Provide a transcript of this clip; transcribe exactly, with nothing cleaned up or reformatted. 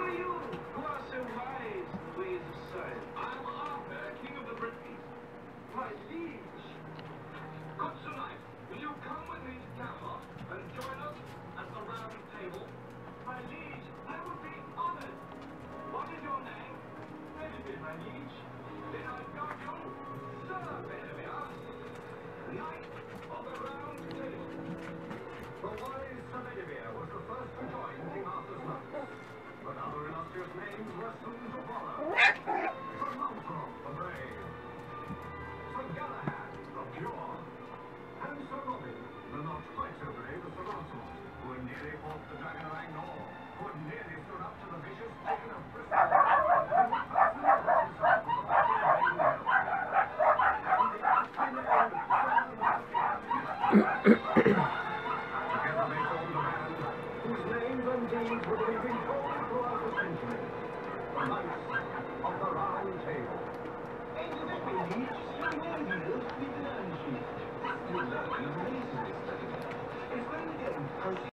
are you who are so wise in the ways of science? I'm Arthur, King of the Britons. My liege. Good tonight. Will you come with me to Camelot and join us at the round table? My liege, I would be honored. What is your name? Benefit, my liege. Then I've got you, Sir Bedivere, Knight of the Round Table. The wise Sir Bedivere was the first to join King Arthur's knights, but other illustrious names were soon to follow. Sir Launcelot the Brave, Sir Galahad the Pure, and Sir Robin, the not quite so brave as Sir Launcelot, who had nearly fought the Dragon of Angor, who had nearly stood up to the vicious King of Britain, and who personally armed himself with the body of Angel. Together they formed a band whose names and deeds would be recalled throughout the century. The Knights of the Round Table. Evidently, liege, your name deals with the sheet. You learn amazingly, Bedivere. It's when we get